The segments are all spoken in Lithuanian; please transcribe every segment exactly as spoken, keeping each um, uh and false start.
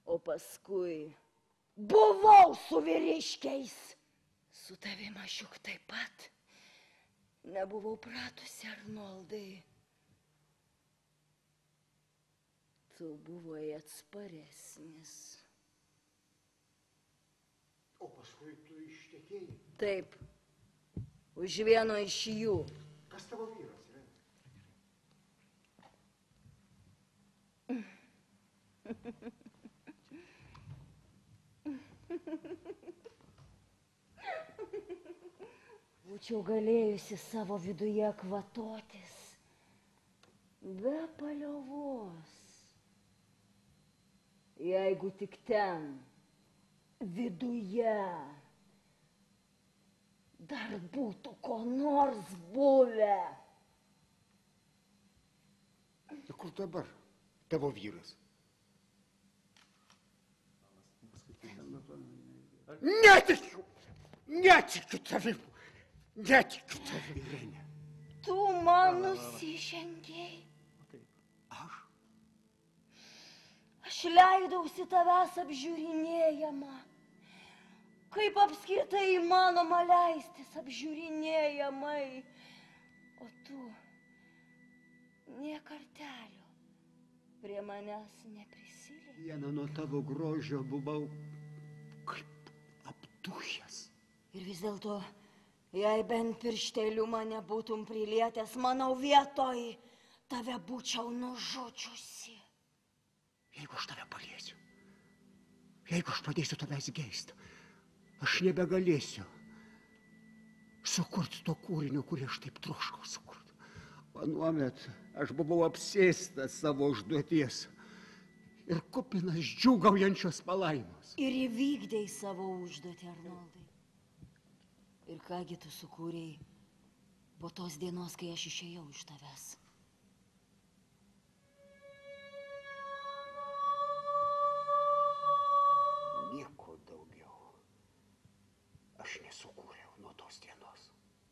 O paskui buvau su vyriškiais. Su tavim aš juk taip pat nebuvau pratusi, Arnoldai. Tu buvai atsparesnis. O paskui tu ištekėjai? Taip, už vieno iš jų. Kas tavo vyras, Irena? Būčiau galėjusi savo viduje kvatotis be paliovos, jeigu tik ten, viduje, dar būtų ko nors buvę. Ir kur dabar tavo vyras? Netikiu! Netikiu tavim! Netikiu tavim, Irene. Tu man nusižengei. Aš? Aš leidausi tavęs apžiūrinėjama. Kaip apskritai įmanoma leistis apžiūrinėjamai. O tu nė kartelio prie manęs neprisilietei. Viena nuo tavo grožio buvau kaip aptušęs. Ir vis dėlto, jei bent piršteliu mane būtum prilietęs, manau vietoj tave būčiau nužudžiusi. Jeigu aš tave paliesiu, jeigu aš pradėsiu tavęs geisti, aš nebegalėsiu sukurti to kūrinio, kurį aš taip troškau sukurti. Anuomet aš buvau apsėstas savo užduoties ir kupinas džiūgaujančios palaimos. Ir įvykdei savo užduotį, Arnoldai. Ir kągi tu sukūrei po tos dienos, kai aš išėjau iš tavęs? Nieko daugiau aš nesukūriau nuo tos dienos.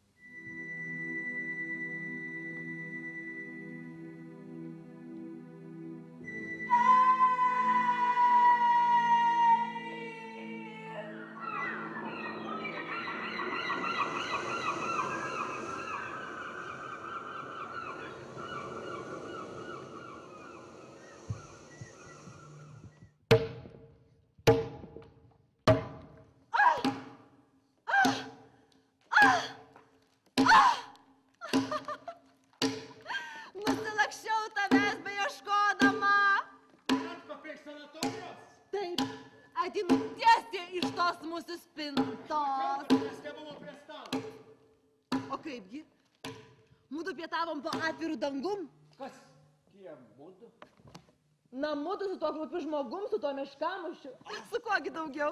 Pietavom po atvirų dangum. Kas tie mudu? Na, mudu su tuo klupiu žmogum, su tuo miškamušiu. Su kuogi daugiau?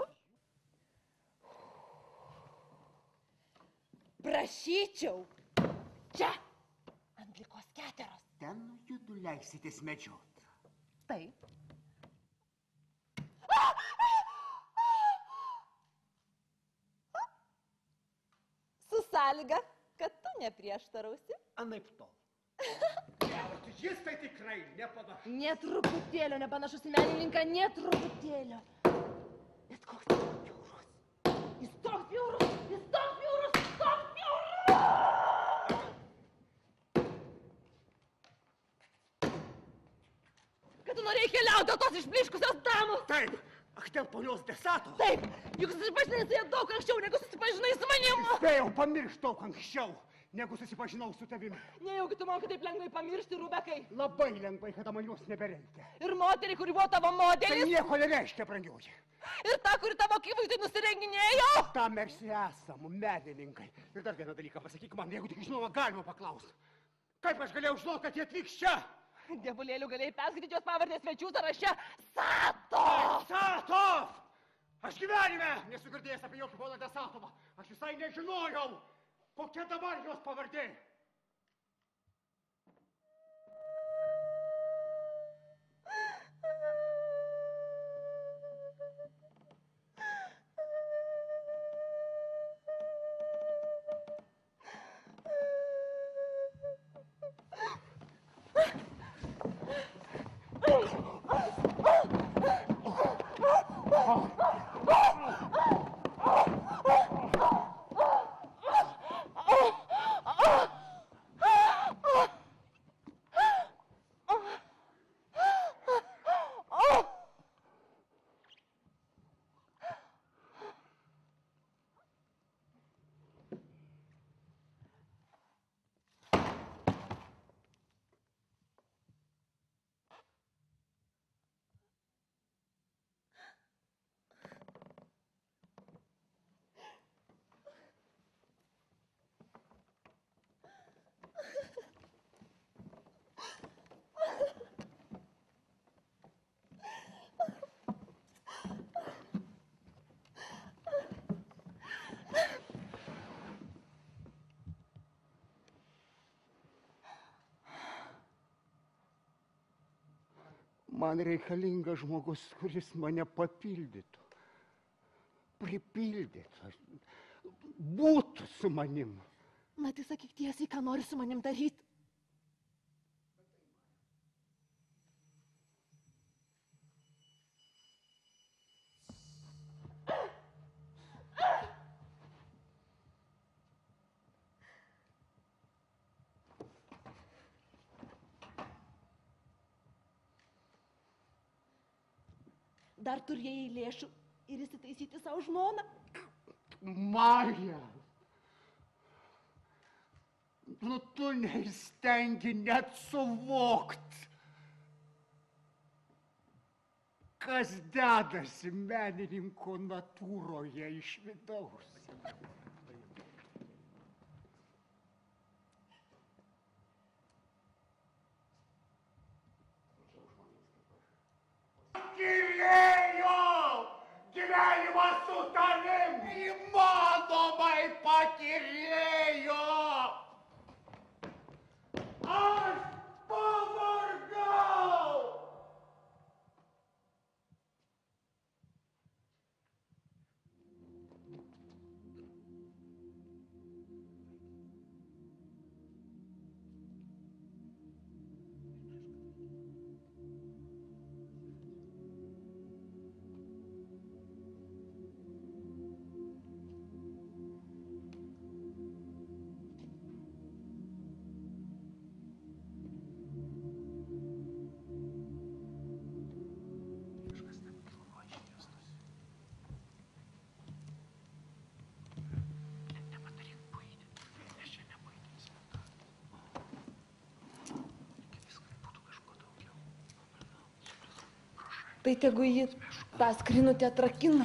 Prašyčiau. Čia, ant likos keteros. Ten judu leisitės medžiot. Taip. Su sąlyga, kad tu neprieštarausi. Anaip tol. Jauti, jis tai tikrai nepanašus. Net truputėlio nepanašus į menininką, net truputėlio. Bet koks jis bjaurus. Jis toks bjaurus, jis toks bjaurus, jis toks bjaurus. Kad tu norėjai keliauti dėl tos išbliškusios damos. Taip, ach, dėl ponios Desato. Taip, juk susipažinai su ja daug anksčiau, negu susipažinai su manim. Spėjau pamiršti daug anksčiau, negu susipažinau su tavimi. Nejaugi tu moki taip lengvai pamiršti, Rubekai. Labai lengvai, kada man jos nebereikia. Ir moterį, kuri buvo tavo modelis. Tai nieko nereiškia, brangioji. Ir ta, kuri tavo akivaizdai nusirenginėjo. Tam mes esam menininkai. Ir dar vieną dalyką pasakyk man, jeigu tik žinoma, galima paklausti. Kaip aš galėjau žinoti, kad jie atvyks čia? Dievulėlių, galėjai perskaityti jos pavardės svečių sąraše. Satov! Satov! Aš gyvenime nesu girdėjęs apie jokį poną Desatovą. Aš visai nežinojau, kokia dabar jos pavardė. Man reikalingas žmogus, kuris mane papildytų, pripildytų, būtų su manim. Na, tai sakyk tiesiai, ką nori su manim daryti. Dar turėjai lėšų ir įsitaisyti savo žmoną. Marija, nu tu neįstengi net suvokt, kas dedasi menininko natūroje iš vidaus. Pakylėjo gyvenimas su tavim, įmanomai pakylėjo. Aš pavargau. Tai tegu ji tą skrynutę atrakina.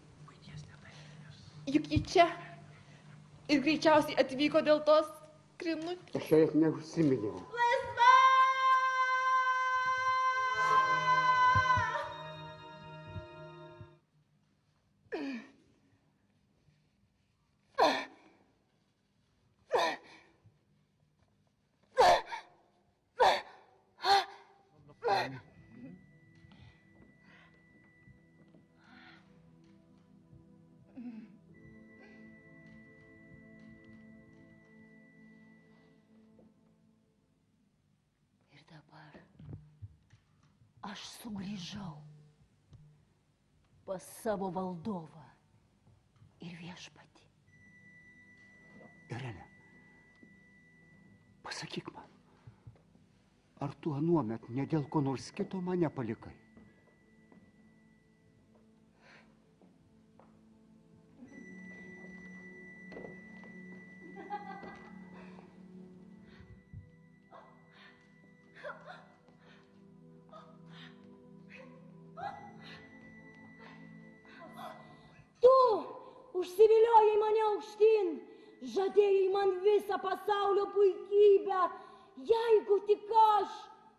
Juk ji čia ir greičiausiai atvyko dėl tos skrynutės. Aš jai neužsiminiau. Laisva! Aš sugrįžau pas savo valdovą ir viešpatį. Irene, pasakyk man, ar tu anuomet ne dėl ko nors kito mane palikai? Užsiviliojai mane aukštyn, žadėjai man visą pasaulio puikybę, jeigu tik aš.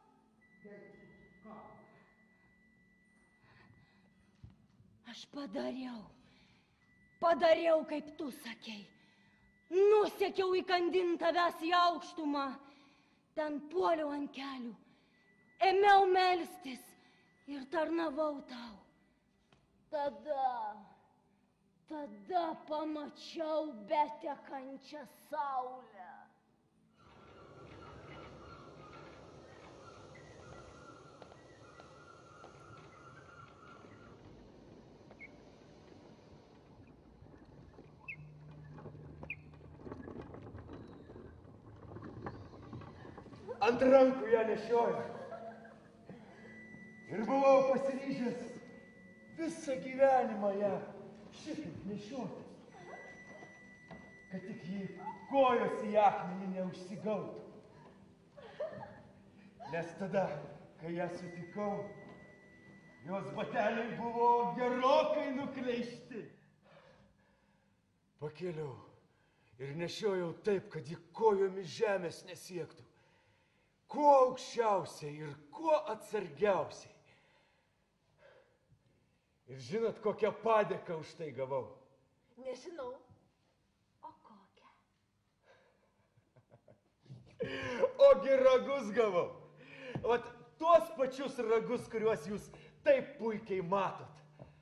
Aš padariau, padariau, kaip tu sakei. Nusekiau įkandin tavęs į aukštumą, ten puoliau ant kelių, ėmiau melstis ir tarnavau tau. Tada... Tada pamačiau betekančią saulę. Ant rankų ją nešioju. Ir buvau pasiryžęs visą gyvenimą ją šitaip nešiotis, kad tik jį kojos į akmenį neužsigautų. Nes tada, kai ją sutikau, jos bateliai buvo gerokai nukleišti. Pakėliau ir nešiojau taip, kad ji kojomis žemės nesiektų. Kuo aukščiausiai ir kuo atsargiausiai. Ir žinot, kokią padėką už tai gavau? Nežinau. O kokią? Ogi ragus gavau. Vat tuos pačius ragus, kuriuos jūs taip puikiai matot.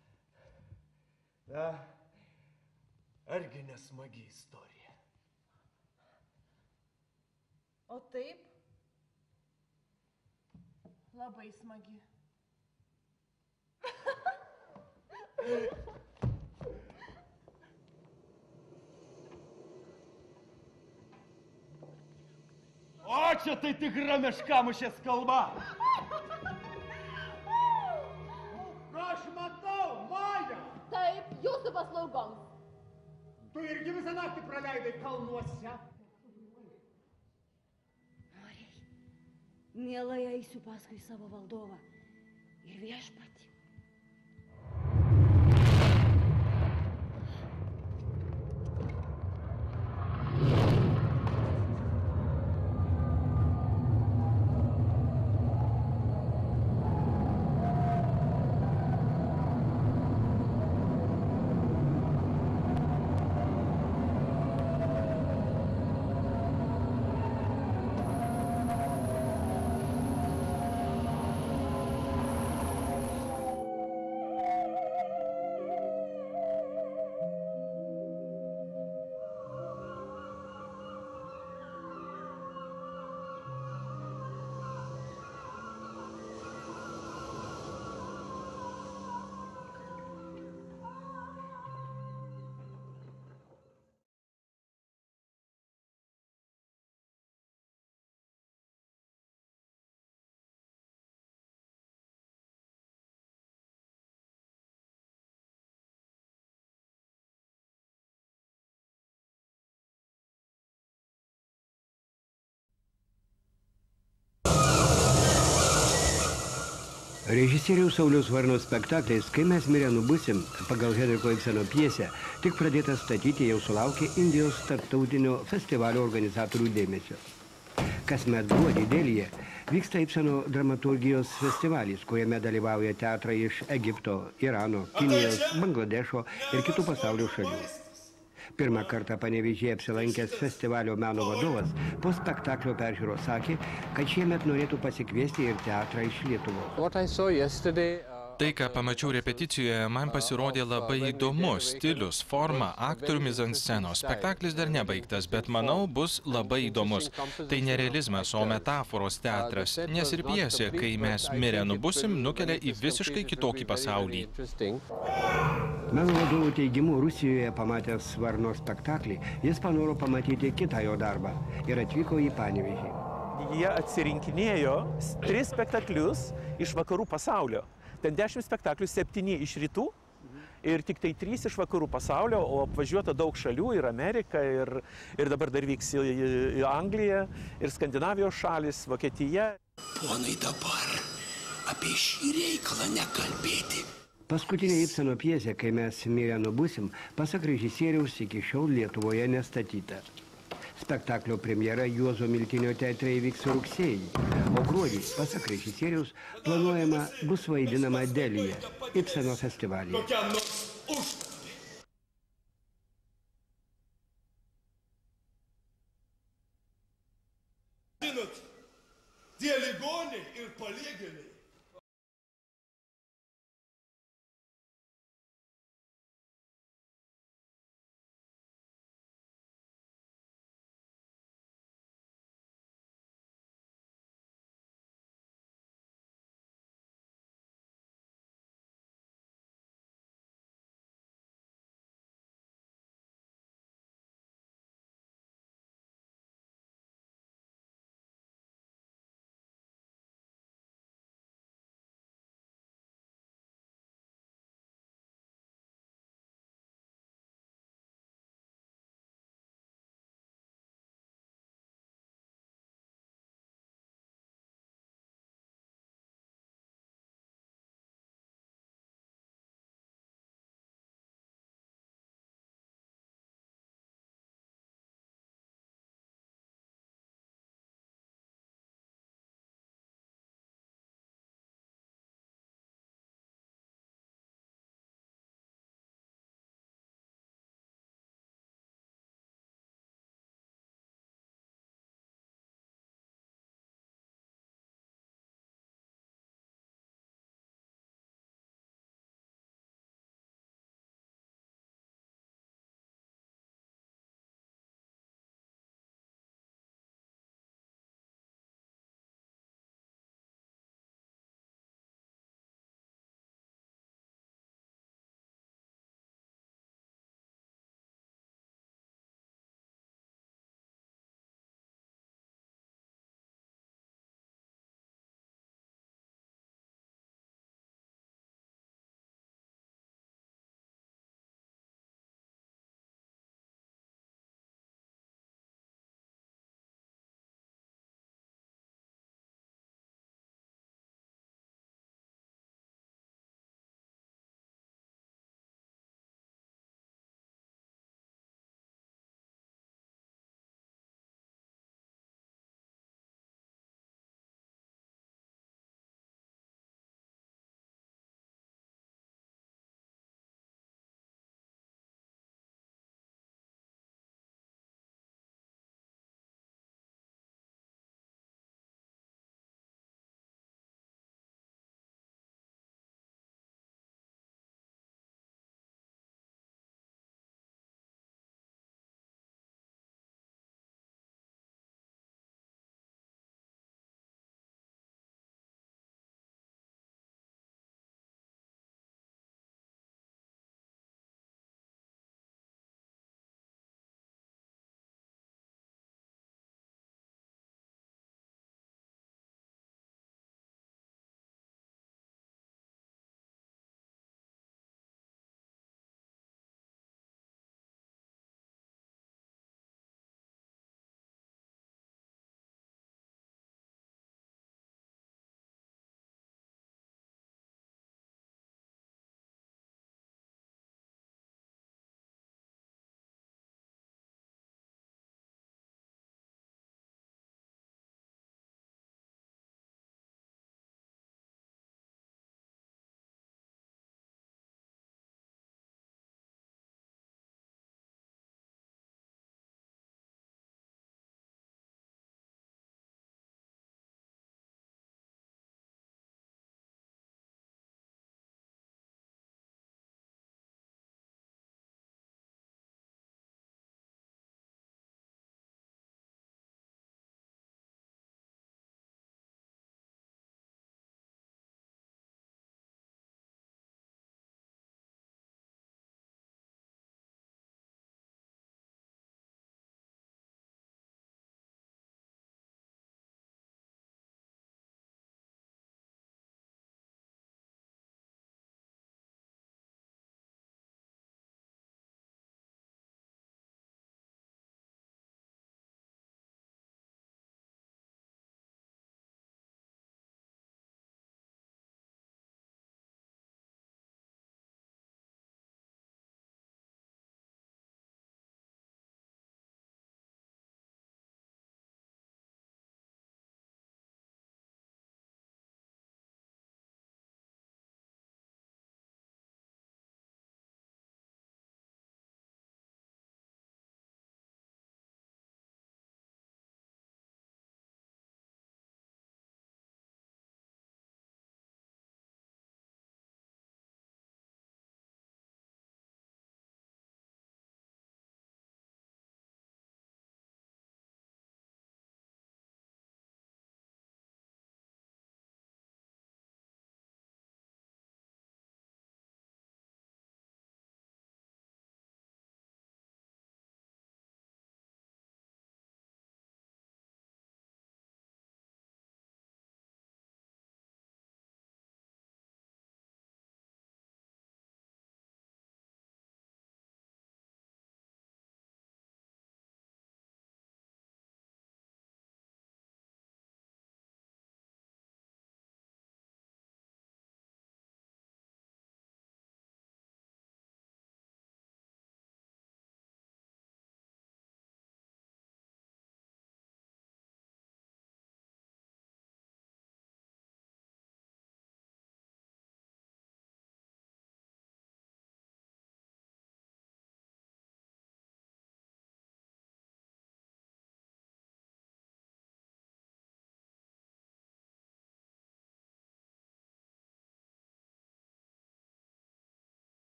Na, argi nesmagi istorija? O taip? Labai smagi. O čia tai tikra meškamušės kalba. Aš matau, Maja! Taip, jūsų paslaugoms. Tu irgi visą naktį praleidai kalnuose. Noriai, mielai eisiu paskui savo valdovą ir viešpatį. Režisieriaus Sauliaus Varno spektaklis "Kai mes mirę nubusim" pagal Henriko Ibseno pjesę tik pradėtas statyti jau sulaukė Indijos tarptautinio festivalio organizatorių dėmesio. Kasmet gruodį Delyje vyksta Ibseno dramaturgijos festivalis, kuriame dalyvauja teatrai iš Egipto, Irano, Kinijos, Bangladešo ir kitų pasaulio šalių. Pirmą kartą Panevėžyje apsilankęs festivalio meno vadovas po spektaklio peržiūros sakė, kad šiemet norėtų pasikviesti ir teatrą iš Lietuvos. Tai, ką pamačiau repeticijoje, man pasirodė labai įdomus stilius, forma, aktorių mizanscenos. Spektaklis dar nebaigtas, bet manau, bus labai įdomus. Tai ne realizmas, o metaforos teatras, nes ir pjesė, kai mes mirę nubusim, nukelia į visiškai kitokį pasaulį. Meno vadovų teigimu, Rusijoje pamatęs Varno spektaklį, jis panoro pamatyti kitą jo darbą ir atvyko į Panevėžį. Jie atsirinkinėjo tris spektaklius iš vakarų pasaulio. Ten dešimt spektaklių, septyni iš rytų ir tik tai trys iš vakarų pasaulio, o apvažiuota daug šalių, ir Amerika, ir, ir dabar dar vyks į, į Angliją, ir Skandinavijos šalis, Vokietija. Ponai, dabar apie šį reikalą nekalbėti. Paskutinė Ibseno pjesė, "Kai mes mirę nubusim", pasak režisieriaus, iki šiol Lietuvoje nestatyta. Spektaklio premjera Juozo Miltinio teatre įvyks rugsėjį, o gruodį, pasak režisieriaus, planuojama bus vaidinama Delyje, Ibseno festivalyje.